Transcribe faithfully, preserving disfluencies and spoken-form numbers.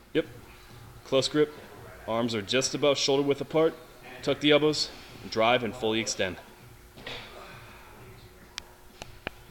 Yep. Close grip. Arms are just about shoulder width apart. Tuck the elbows. Drive and fully extend.